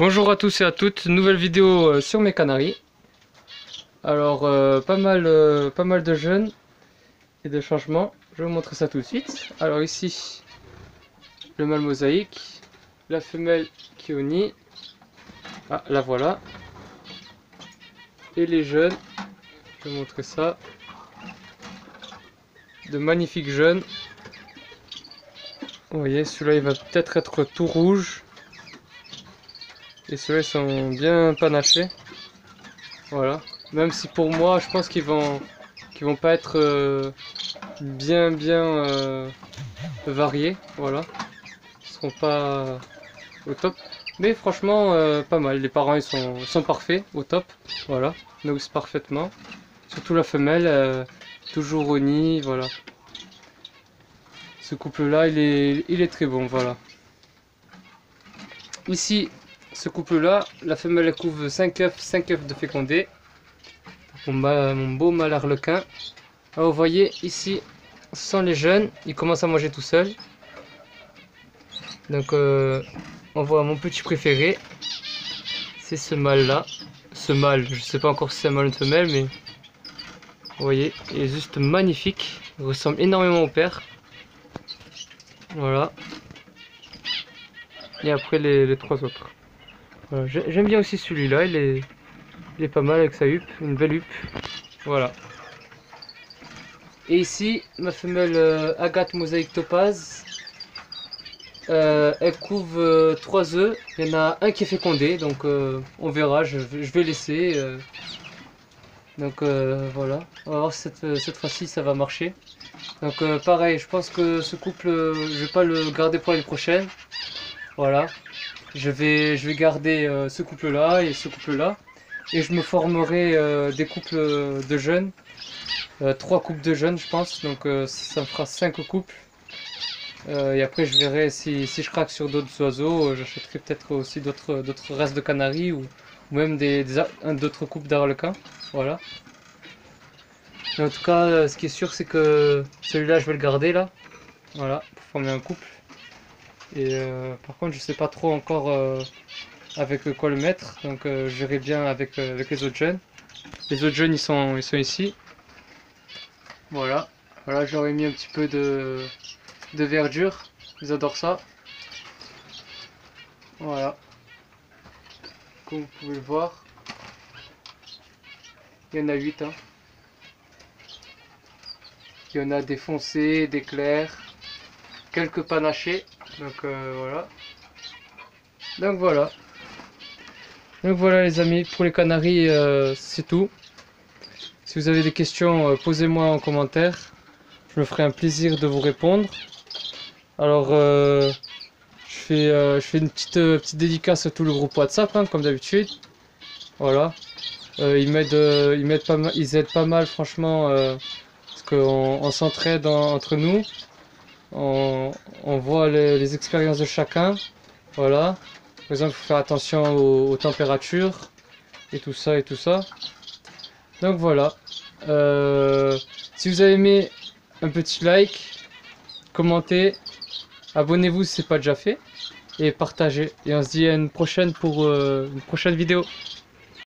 Bonjour à tous et à toutes, nouvelle vidéo sur mes canaris. Alors pas mal de jeunes et de changements, je vais vous montrer ça tout de suite. Alors ici, le mâle mosaïque, la femelle Kioni, ah la voilà, et les jeunes, je vais vous montrer ça, de magnifiques jeunes. Vous voyez, celui-là il va peut-être être tout rouge, et ceux-là ils sont bien panachés, voilà. Même si pour moi je pense qu'ils vont pas être bien variés, voilà. Ils seront pas au top. Mais franchement, pas mal. Les parents ils sont parfaits, au top. Voilà, nourrissent parfaitement. Surtout la femelle, toujours au nid, voilà. Ce couple-là, il est très bon, voilà. Ici, ce couple-là, la femelle elle couve 5 œufs de fécondés. Mon beau mâle arlequin. Alors, vous voyez ici, ce sont les jeunes, ils commencent à manger tout seuls. Donc on voit mon petit préféré, c'est ce mâle là. Ce mâle, je sais pas encore si c'est un mâle ou une femelle, mais vous voyez, il est juste magnifique. Il ressemble énormément au père. Voilà. Et après les trois autres. Voilà. J'aime bien aussi celui-là, il est pas mal avec sa huppe, une belle huppe. Voilà. Et ici, ma femelle Agathe Mosaïque Topaz. Elle couve 3 œufs, il y en a un qui est fécondé, donc on verra, je vais laisser. Donc voilà, on va voir si cette fois-ci ça va marcher. Donc pareil, je pense que ce couple, je vais pas le garder pour l'année prochaine. Voilà, je vais garder ce couple-là et ce couple-là. Et je me formerai des couples de jeunes, 3 couples de jeunes je pense, donc ça me fera 5 couples. Et après je verrai si je craque sur d'autres oiseaux, j'achèterai peut-être aussi d'autres races de canaris ou même d'autres couples d'arlequins. Voilà. Mais en tout cas, ce qui est sûr c'est que celui-là je vais le garder là. Voilà, pour former un couple. Et par contre je sais pas trop encore avec quoi le mettre, donc je verrai bien avec les autres jeunes. Les autres jeunes ils sont ici. Voilà. Voilà, j'aurais mis un petit peu de verdure, ils adorent ça. Voilà, comme vous pouvez le voir, il y en a 8 hein. Il y en a des foncés, des clairs, quelques panachés, donc voilà. Donc voilà les amis, pour les canaris c'est tout. Si vous avez des questions, posez-moi en commentaire, je me ferai un plaisir de vous répondre. Alors je fais une petite dédicace à tout le groupe WhatsApp hein, comme d'habitude. Voilà, ils aident pas mal franchement, parce qu'on s'entraide entre nous, on voit les expériences de chacun. Voilà, par exemple il faut faire attention aux températures et tout ça et tout ça. Donc voilà, si vous avez aimé, un petit like, commentez, abonnez-vous si ce n'est pas déjà fait et partagez. Et on se dit à une prochaine pour une prochaine vidéo.